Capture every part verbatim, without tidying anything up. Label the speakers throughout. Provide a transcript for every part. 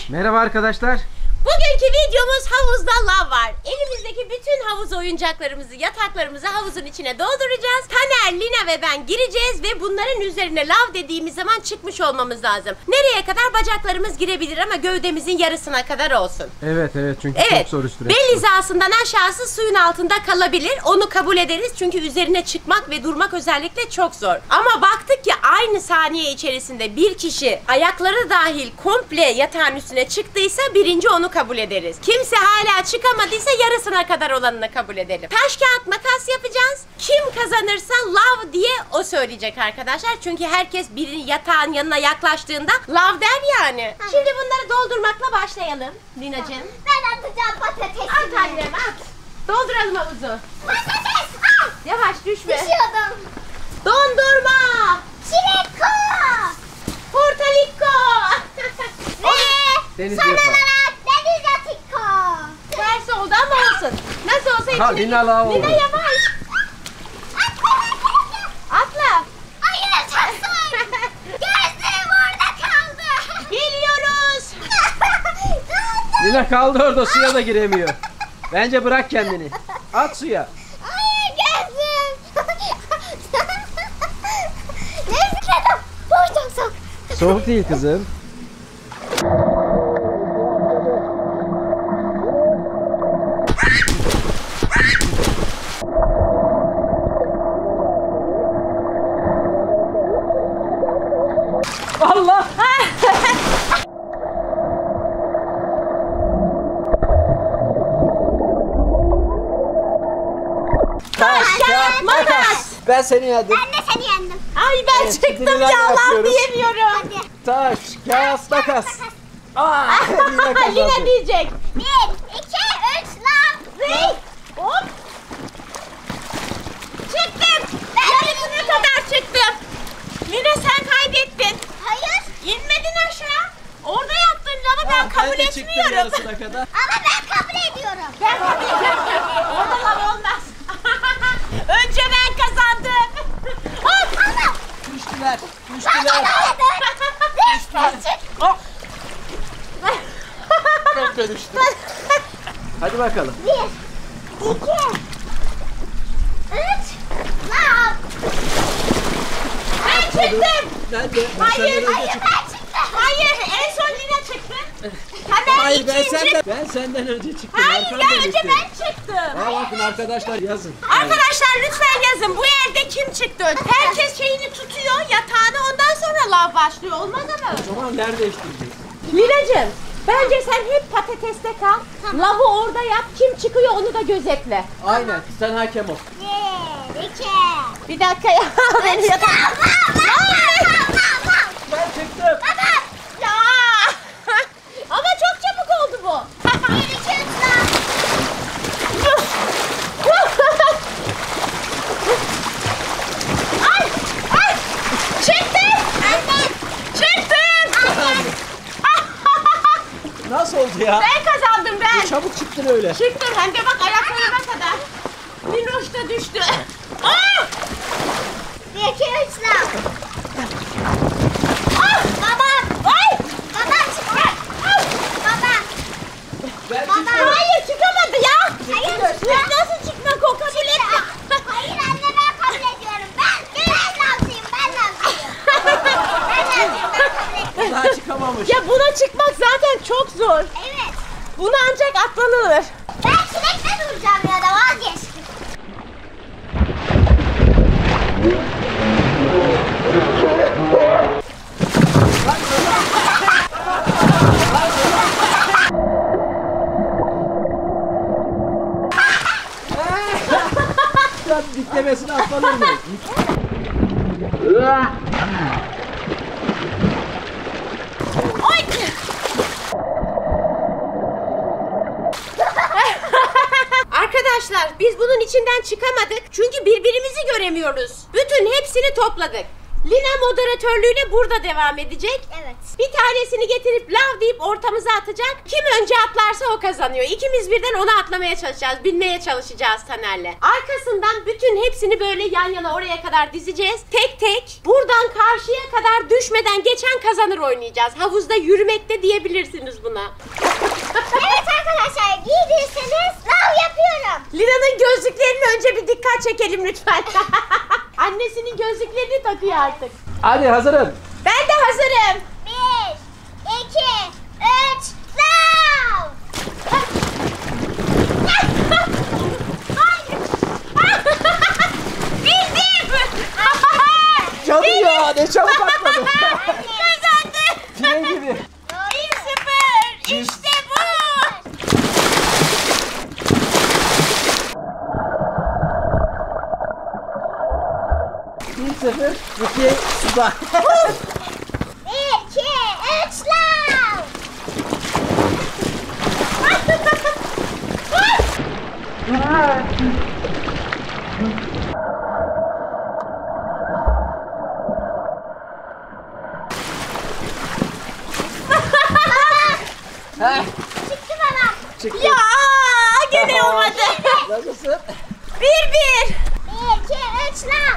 Speaker 1: Merhaba arkadaşlar.
Speaker 2: Bugünkü videomuz havuzda lav var. Elimizdeki bütün havuz oyuncaklarımızı, yataklarımızı havuzun içine dolduracağız. Taner, Lina ve ben gireceğiz ve bunların üzerine lav dediğimiz zaman çıkmış olmamız lazım. Nereye kadar? Bacaklarımız girebilir ama gövdemizin yarısına kadar olsun.
Speaker 1: Evet evet çünkü
Speaker 2: evet.
Speaker 1: çok zor üstüne.
Speaker 2: Bel hizasından aşağısı suyun altında kalabilir. Onu kabul ederiz çünkü üzerine çıkmak ve durmak özellikle çok zor. Ama baktık ki aynı saniye içerisinde bir kişi ayakları dahil komple yatağın üstüne çıktıysa birinci onu kabul ederiz. Kimse hala çıkamadıysa yarısına kadar olanını kabul edelim. Taş kağıt makas yapacağız. Kim kazanırsa lav diye o söyleyecek arkadaşlar. Çünkü herkes bir yatağın yanına yaklaştığında lav der yani. Hı. Şimdi bunları doldurmakla başlayalım Linacığım.
Speaker 3: Ben atacağım patatesi.
Speaker 2: At annem at. Dolduralım havuzu.
Speaker 3: Patates al.
Speaker 2: Yavaş düşme.
Speaker 3: Düşüyordum.
Speaker 2: Dondurma.
Speaker 3: Çileko.
Speaker 2: Portaliko.
Speaker 3: Ve
Speaker 1: Deniz
Speaker 3: son
Speaker 1: yaprağı.
Speaker 3: olarak deniz yatiko.
Speaker 2: Ters oldu ama olsun. Nasıl olsa içine...
Speaker 1: Ha, Lina lav oldu.
Speaker 2: Lina yavaş. Atla.
Speaker 3: Hayır çok zor. Gözlerim orada kaldı.
Speaker 2: Geliyoruz.
Speaker 1: Lina kaldı orada, suya da giremiyor. Bence bırak kendini. At suya.
Speaker 3: Hayır gözüm. Neyse dedim. Bu çok soğuk.
Speaker 1: Soğuk değil kızım. Allah! Taş, kağıt, makas. Ben seni yendim.
Speaker 3: Ben de seni yendim.
Speaker 2: Ay ben
Speaker 1: Evet,
Speaker 2: çıktım
Speaker 1: şimdi
Speaker 2: ya
Speaker 1: neler
Speaker 2: lav
Speaker 1: yapıyoruz?
Speaker 2: diyemiyorum.
Speaker 3: Hadi.
Speaker 1: Taş, kağıt, makas. Aa, Lina kazandı.
Speaker 2: Lina diyecek.
Speaker 3: Bir, iki, üç, lav.
Speaker 2: Ve hop. Çıktım. Yarısına kadar çıktım. Lina sen kaybettin.
Speaker 3: Hayır.
Speaker 2: İnmedin aşağı. Orada yaptığın lavı ben
Speaker 1: Aa,
Speaker 2: kabul
Speaker 1: de çıktım
Speaker 2: etmiyorum.
Speaker 1: yarısına kadar.
Speaker 3: Ama ben kabul ediyorum.
Speaker 2: Ben kabul etmiyorum. Orada lav olmaz. Önce ben kazandım. Hop.
Speaker 3: Ama.
Speaker 1: Düştüler,
Speaker 3: Ben
Speaker 1: düştüler.
Speaker 3: kazandım.
Speaker 1: Hop. Ben de düştüm. Hadi bakalım.
Speaker 3: Bir, iki, üç, lav.
Speaker 2: Ben çıktım.
Speaker 1: Ben de. Ben
Speaker 2: Hayır,
Speaker 1: senden önce
Speaker 3: Hayır
Speaker 1: çıktım.
Speaker 3: ben çıktım.
Speaker 2: Hayır, en son Lina çıktı. Taner
Speaker 1: Hayır ben
Speaker 2: ikinci.
Speaker 1: senden, ben senden önce çıktım.
Speaker 2: Hayır
Speaker 1: Arkamdan
Speaker 2: ya önce
Speaker 1: düştüm.
Speaker 2: ben çıktım.
Speaker 1: Aa, bakın arkadaşlar yazın.
Speaker 2: Arkadaşlar lütfen yazın. Bu evde kim çıktı? Herkes şeyini tutuyor yatağını, ondan sonra lav başlıyor. Olmaz ama.
Speaker 1: O zaman yer değiştireceğiz.
Speaker 2: Linacığım, bence sen hep patateste kal. Lavı orada yap. Kim çıkıyor onu da gözetle.
Speaker 1: Aynen, sen hakem ol.
Speaker 3: Bir, iki,
Speaker 2: Bir dakika ya. Beni yatak...
Speaker 3: lav, lav, lav, lav, lav.
Speaker 1: Ben çıktım.
Speaker 2: Ya. Ama çok çabuk oldu bu.
Speaker 3: Bir, iki, üç, lav.
Speaker 2: Ay, ay. Çıktım.
Speaker 3: Anne.
Speaker 2: Çıktım.
Speaker 1: Nasıl oldu ya?
Speaker 2: Ben kazandım ben.
Speaker 1: Çabuk çıktın öyle.
Speaker 2: Çıktım hem de bak ayaklarıma kadar. Minnoş da düştü. Aa!
Speaker 3: Bir, iki, üç, lav.
Speaker 2: Ah!
Speaker 3: Baba.
Speaker 2: Ay!
Speaker 3: Baba çıktı. Baba.
Speaker 1: Ben
Speaker 3: Baba.
Speaker 1: çıktım.
Speaker 2: Hayır çıkamadı ya.
Speaker 3: Hayır.
Speaker 2: Ya nasıl çıkmak o kabul etme.
Speaker 3: Hayır anne ben kabul ediyorum. Ben, ben lavcıyım. Ben lavcıyım. Ben lavcıyım. Ben kabul ediyorum.
Speaker 1: Daha çıkamamış.
Speaker 2: Ya buna çıkmak zaten çok zor.
Speaker 3: Evet.
Speaker 2: Buna ancak atlanılır.
Speaker 3: Ben çilekle duracağım ya da vazgeçtim.
Speaker 1: Sen diklemesine atlanır mı?
Speaker 2: Oy! Arkadaşlar biz bunun içinden çıkamadık çünkü birbirimizi göremiyoruz. Bütün hepsini topladık. Lina moderatörlüğüne burada devam edecek.
Speaker 3: Evet.
Speaker 2: Bir tanesini getirip lav deyip ortamıza atacak. Kim önce atlarsa o kazanıyor. İkimiz birden onu atlamaya çalışacağız. Bilmeye çalışacağız Taner'le. Arkasından bütün hepsini böyle yan yana oraya kadar dizeceğiz. Tek tek buradan karşıya kadar düşmeden geçen kazanır oynayacağız. Havuzda yürümekte diyebilirsiniz buna.
Speaker 3: Evet arkadaşlar, giydiyseniz lav yapıyorum.
Speaker 2: Lina'nın gözlüklerini önce bir dikkat çekelim lütfen. Annesinin gözlüklerini takıyor artık.
Speaker 1: Hadi hazırım.
Speaker 2: Ben de hazırım.
Speaker 3: Bir, iki, üç, lav.
Speaker 2: Bildim.
Speaker 1: Yanıyor. Ne çabuk atladı.
Speaker 2: Kazandım.
Speaker 1: Tren gibi.
Speaker 2: bir sıfır. İşte bu.
Speaker 1: Bir sıfır. Rukiye suda.
Speaker 3: Bir, iki, üç, lav.
Speaker 1: Heh,
Speaker 3: Çıktı baba.
Speaker 1: çıktı.
Speaker 2: Ya gene olmadı.
Speaker 1: Nasılsın?
Speaker 2: Bir bir.
Speaker 3: Bir, iki, üç, lav.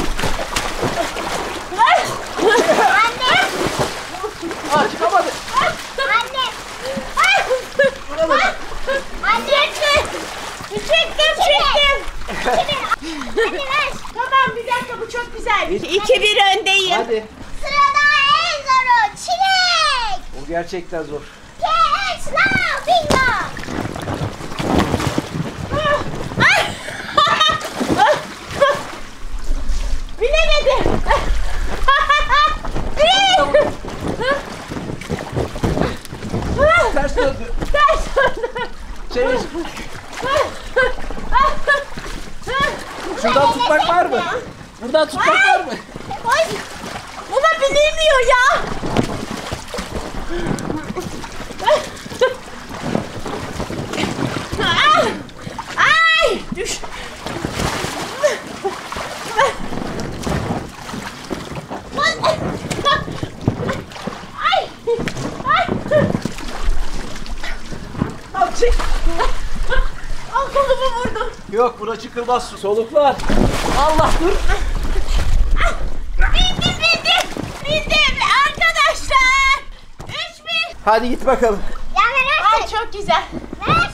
Speaker 3: Anne,
Speaker 1: Aa, çıkamadı.
Speaker 3: anne,
Speaker 1: Vuramadı.
Speaker 3: anne.
Speaker 2: Çıktım çıktım.
Speaker 3: Hadi ver.
Speaker 2: Tamam bir dakika bu çok güzel. iki bir öndeyim.
Speaker 1: Hadi.
Speaker 3: Sırada en zoru çilek.
Speaker 1: O gerçekten zor.
Speaker 3: İki, üç, lav. Bingo.
Speaker 2: Bilemedim. Bilemedim.
Speaker 1: Ters döndü.
Speaker 2: Ters döndü.
Speaker 1: Çevir. Şuradan tutmak var mı? Buradan tutmak var mı?
Speaker 2: Ay, buna binilmiyor ya. Ay, ay, düş. Ay, ay.
Speaker 1: Al çek.
Speaker 2: Al kolumu vurdum.
Speaker 1: Yok buna çıkılmaz. Soluklar. Allah dur.
Speaker 2: Bindim, bindim. Bindim arkadaşlar. Üç bir.
Speaker 1: Hadi git bakalım.
Speaker 3: Ya ver
Speaker 2: Ay
Speaker 3: artık.
Speaker 2: çok güzel.
Speaker 3: Ver.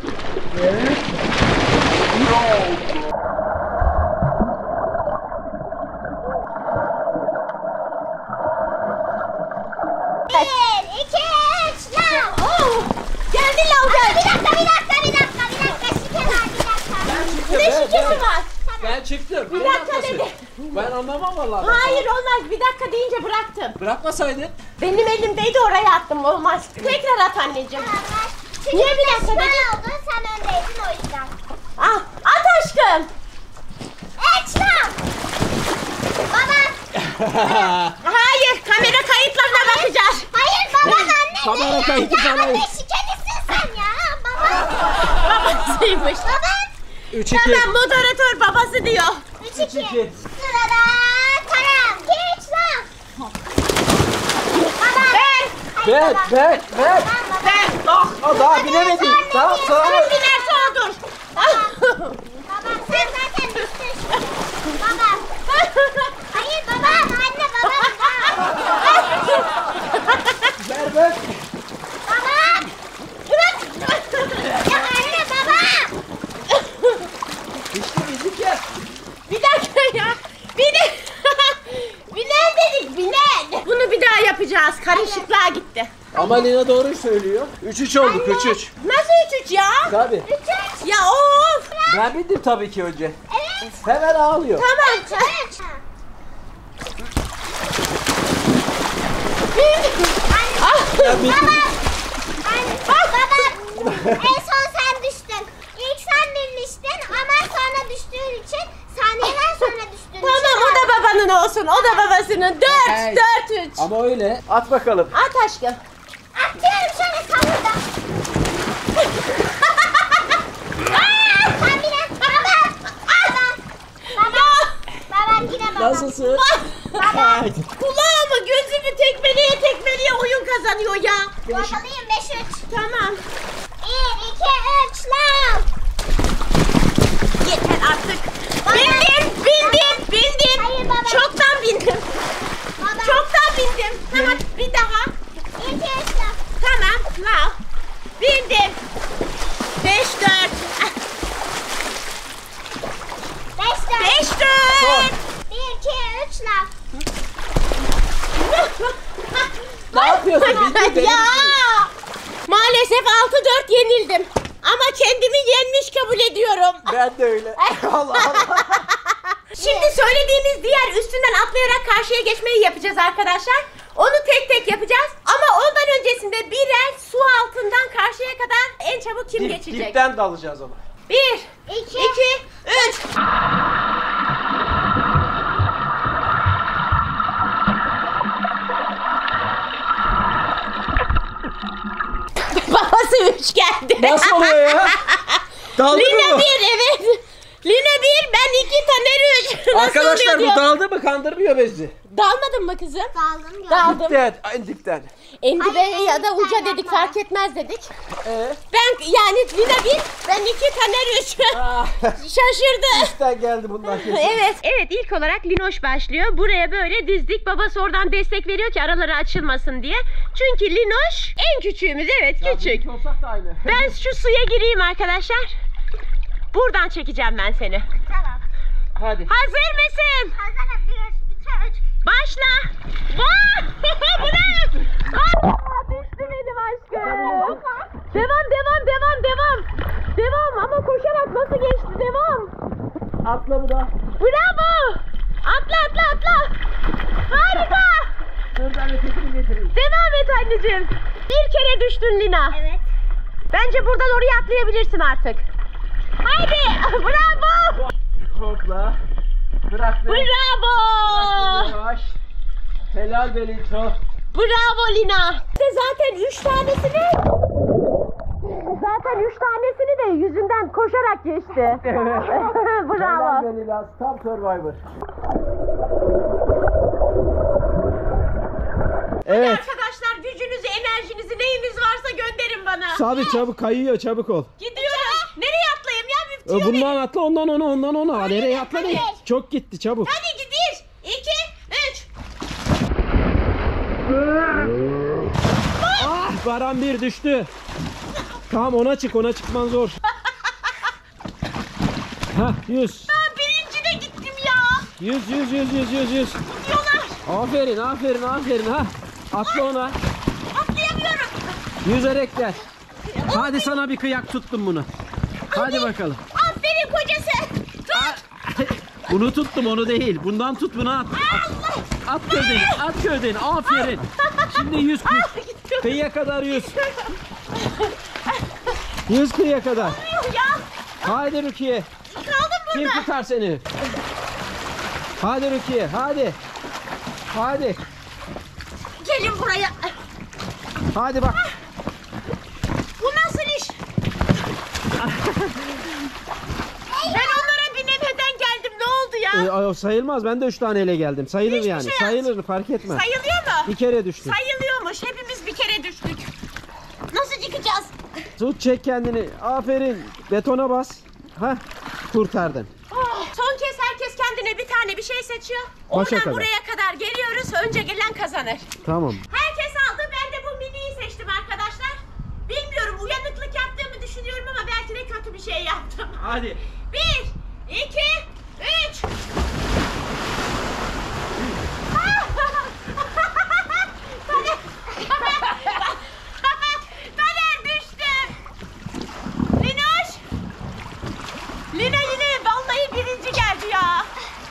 Speaker 3: Bir, iki, üç, lav.
Speaker 2: Oh, geldi lav
Speaker 3: Bir
Speaker 2: geldi.
Speaker 3: dakika, bir dakika, bir dakika, bir dakika. Şike var, bir dakika.
Speaker 2: Ne şikesi var?
Speaker 1: Ben çıktım.
Speaker 2: Bir
Speaker 1: Ne
Speaker 2: dakika
Speaker 1: yapmasın?
Speaker 2: dedi.
Speaker 1: Ben anlamam vallahi.
Speaker 2: Hayır olmaz. Bir dakika deyince bıraktım.
Speaker 1: Bırakmasaydın.
Speaker 2: Benim elimdeydi oraya attım. Olmaz. Tekrar at anneciğim.
Speaker 3: Tamam, ver. Çünkü
Speaker 2: Niye bir dakika
Speaker 3: sen
Speaker 2: dedin?
Speaker 3: oldun, sen öndeydin o yüzden.
Speaker 2: Ah, at aşkım.
Speaker 3: Üç, lav. Baba.
Speaker 2: Hayır, kamera kayıtlarına bakacağız.
Speaker 3: Hayır baba, anne.
Speaker 1: Kamera
Speaker 3: ya.
Speaker 1: kaydı
Speaker 3: Ya
Speaker 1: sana.
Speaker 3: anne, şikayetçisin sen ya. Baba.
Speaker 2: Babasıymış.
Speaker 3: Baba.
Speaker 1: Üç iki.
Speaker 2: Tamam, moderatör babası diyor.
Speaker 3: Üç,
Speaker 1: Üç
Speaker 3: iki.
Speaker 1: iki.
Speaker 3: Sırada Kerem. İki, üç, lav. Baba.
Speaker 2: Ben,
Speaker 1: Ben, ben, ben.
Speaker 2: ben.
Speaker 1: Ah, ah, daha bilemedim. Tamam, tamam.
Speaker 2: Sen binerse odur.
Speaker 3: Baba sen zaten düştün. Baba. Hayır baba. Anne baba.
Speaker 1: Ver, ver.
Speaker 3: Baba. Ya anne baba.
Speaker 1: İşte bizlik ya.
Speaker 2: Bir dakika ya. Binen. Binen dedik, binen. Bunu bir daha yapacağız. Karışıklığa gitti.
Speaker 1: Ama Lina doğruyu söylüyor. Üç üç olduk, üç üç.
Speaker 2: Nasıl üç üç ya?
Speaker 1: Tabii.
Speaker 3: Üç, üç.
Speaker 2: Ya of.
Speaker 1: Ben bildim tabii ki önce.
Speaker 3: Evet.
Speaker 1: Hemen ağlıyor.
Speaker 2: Tamam.
Speaker 3: Üç.
Speaker 2: Ah.
Speaker 1: Ya bildim.
Speaker 3: Anne. Baba. En son sen düştün. İlk sen binmiştin ama sonra düştüğün için saniyeden sonra düştüğün için.
Speaker 2: Tamam o da babanın olsun. O da babasının. Dört.
Speaker 1: Hey.
Speaker 2: Dört üç.
Speaker 1: Ama öyle. At bakalım.
Speaker 2: At aşkım.
Speaker 3: Atıyorum şöyle kavurda. Sen bile. Baba. Baba. Baba. Baba yine baba.
Speaker 1: Nasılsın?
Speaker 3: Baba.
Speaker 2: Kulağımı gözümü tekmeleye tekmeleye
Speaker 3: Bakalıyım beş üç.
Speaker 2: Tamam.
Speaker 3: bir iki üç lav.
Speaker 2: Yeter artık. Bindim, bindim, bindim.
Speaker 3: Hayır baba.
Speaker 2: Çoktan bindim.
Speaker 3: Baba.
Speaker 2: Çoktan bindim. Tamam, bir daha.
Speaker 3: bir iki üç lav.
Speaker 2: Tamam, lav. Bindim. Beş dört.
Speaker 3: beş dört.
Speaker 2: Beş dört.
Speaker 3: bir iki üç lav.
Speaker 1: Ne yapıyorsun? Bildiğin benim
Speaker 2: Ya.
Speaker 1: için.
Speaker 2: Maalesef altı dört yenildim. Ama kendimi yenmiş kabul ediyorum.
Speaker 1: Ben de öyle. Allah Allah.
Speaker 2: Şimdi söylediğimiz diğer üstünden atlayarak karşıya geçmeyi yapacağız arkadaşlar. Onu tek tek yapacağız. Ama ondan öncesinde birer su altından karşıya kadar en çabuk kim
Speaker 1: Dip,
Speaker 2: geçecek?
Speaker 1: dipten dalacağız ama.
Speaker 2: Bir,
Speaker 3: İki.
Speaker 2: iki, üç. Babası üç geldi.
Speaker 1: Nasıl oluyor ya? Daldı
Speaker 2: Lina
Speaker 1: mı bu?
Speaker 2: bir, evet. Lina bir, ben iki, Taner üç. Nasıl
Speaker 1: Arkadaşlar
Speaker 2: oluyor
Speaker 1: bu
Speaker 2: diyor.
Speaker 1: daldı mı? Kandırmıyor bizi.
Speaker 2: Dalmadın mı kızım?
Speaker 3: Daldım gördüm.
Speaker 2: Daldım.
Speaker 1: Dipten. En dipten.
Speaker 2: En dibe
Speaker 3: Hayır,
Speaker 2: ya da
Speaker 3: hayır,
Speaker 2: uca
Speaker 3: sen
Speaker 2: dedik,
Speaker 3: yapma.
Speaker 2: fark etmez dedik.
Speaker 1: Ee?
Speaker 2: Ben yani Lina bir, ben iki, Taner üç.
Speaker 1: Ah,
Speaker 2: Şaşırdı.
Speaker 1: dipten geldi bundan kesin.
Speaker 2: Evet. Evet, ilk olarak Linoş başlıyor. Buraya böyle dizdik. Babası oradan destek veriyor ki araları açılmasın diye. Çünkü Linoş en küçüğümüz. Evet,
Speaker 1: Ya
Speaker 2: küçük.
Speaker 1: büyük olsak da aynı.
Speaker 2: Ben şu suya gireyim arkadaşlar. Buradan çekeceğim ben seni.
Speaker 3: Tamam.
Speaker 1: Hadi.
Speaker 2: Hazır mısın?
Speaker 3: Hazırım. bir iki üç.
Speaker 2: Başla. Vay! Bu ne? Aa, düştü benim aşkım. Devam, devam, devam, devam. Devam ama koşarak nasıl geçti? Devam.
Speaker 1: Atla bu da.
Speaker 2: Bravo. Atla, atla, atla. Harika.
Speaker 1: Dur ben ötekini getireyim.
Speaker 2: Devam et anneciğim. Bir kere düştün Lina.
Speaker 3: Evet.
Speaker 2: Bence buradan oraya atlayabilirsin artık. Haydi. Bravo.
Speaker 1: Hopla. Bırak beni.
Speaker 2: Bravo.
Speaker 1: Bırak beni yavaş. Helal be Lito.
Speaker 2: Bravo Lina. İşte zaten üç tanesini zaten üç tanesini de yüzünden koşarak geçti.
Speaker 1: Evet.
Speaker 2: Bravo.
Speaker 1: Helal be Lila. Tam Survivor. Evet.
Speaker 2: Arkadaşlar gücünüzü, enerjinizi, neyiniz varsa gönderin bana.
Speaker 1: Sabi çabuk kayıyor, çabuk ol.
Speaker 2: Gidiyorum. Nereye atlayayım ya? Bir tüyo
Speaker 1: Bundan
Speaker 2: verin.
Speaker 1: atla, ondan ona, ondan ona. Nereye atla?
Speaker 3: hayır.
Speaker 1: Çok gitti, çabuk.
Speaker 2: Hadi gidiyor. İki, üç.
Speaker 1: Ah, Baran bir düştü. Tamam ona çık, ona çıkman zor. Hah, yüz.
Speaker 2: Aa, birinci de gittim ya.
Speaker 1: Yüz, yüz, yüz, yüz, yüz, yüz.
Speaker 2: Diyorlar.
Speaker 1: Aferin, aferin, aferin ha. Atla ona.
Speaker 2: Atlayamıyorum.
Speaker 1: Yüzerek gel. Hadi sana bir kıyak tuttum bunu. Hadi bakalım.
Speaker 2: Aferin kocası. Tut.
Speaker 1: Bunu tuttum, onu değil. Bundan tut, bunu at. At, at gövdeni, at gövdeni. Aferin. Şimdi yüz kıy. Kıyıya kadar yüz. Yüz kıyıya kadar.
Speaker 2: Ya.
Speaker 1: Haydi Rukiye.
Speaker 2: Kaldım
Speaker 1: Kim
Speaker 2: burada.
Speaker 1: tutar seni? Hadi Rukiye, hadi. Hadi.
Speaker 2: Gelin buraya.
Speaker 1: Hadi bak.
Speaker 2: Bu nasıl iş? Ben onlara binemeden geldim. Ne oldu ya?
Speaker 1: Ee, sayılmaz. Ben de üç taneyle geldim. Sayılır
Speaker 2: Hiçbir
Speaker 1: yani.
Speaker 2: şey
Speaker 1: Sayılır, fark etmez.
Speaker 2: Sayılıyor mu?
Speaker 1: Bir kere düştün.
Speaker 2: Sayılıyormuş. Hepimiz bir kere düştük. Nasıl çıkacağız?
Speaker 1: Tut, çek kendini. Aferin. Betona bas. Hah, kurtardın.
Speaker 2: Oh, son kez herkes kendine bir tane bir şey seçiyor.
Speaker 1: Başa
Speaker 2: Oradan
Speaker 1: kadar.
Speaker 2: buraya kadar geliyoruz. Önce gelen kazanır.
Speaker 1: Tamam.
Speaker 2: Herkes aldı. Ben de bu miniyi seçtim arkadaşlar. Bilmiyorum, uyanıklık yaptığımı düşünüyorum ama belki de kötü bir şey yaptım.
Speaker 1: Hadi.
Speaker 2: Bir, iki, üç. Taner. Taner düştü. Linoş. Lina yine vallahi birinci geldi ya.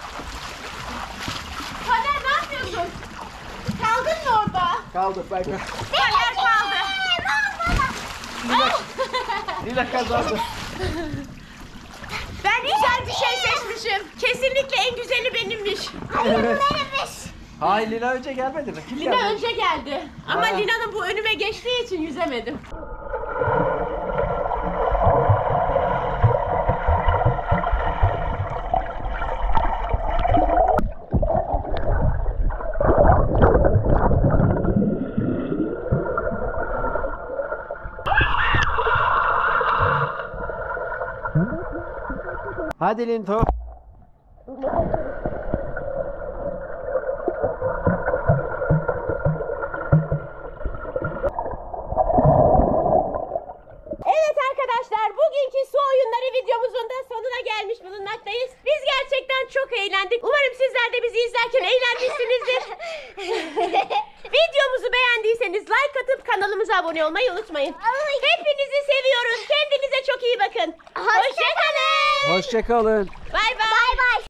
Speaker 2: Taner ne yapıyorsun? Kaldın mı orada?
Speaker 1: Kaldık bak.
Speaker 2: Taner kaldı.
Speaker 1: Lila kazandı.
Speaker 2: Ben güzel bir şey seçmişim. Kesinlikle en güzeli benimmiş.
Speaker 1: Evet. Hayır, Lila önce gelmedi mi? Kim
Speaker 2: Lina
Speaker 1: geldi?
Speaker 2: önce geldi. Ama
Speaker 1: Ha.
Speaker 2: Lina'nın bu önüme geçtiği için yüzemedim.
Speaker 1: Hadi Linto.
Speaker 2: Evet arkadaşlar, bugünkü su oyunları videomuzun da sonuna gelmiş bulunmaktayız. Biz gerçekten çok eğlendik. Umarım sizler de bizi izlerken eğlenmişsinizdir. Videomuzu beğendiyseniz like atıp kanalımıza abone olmayı unutmayın. Hepinizi seviyoruz. Kendinize çok iyi bakın. Hoşçakalın.
Speaker 1: Hoşçakalın.
Speaker 2: Bay bay.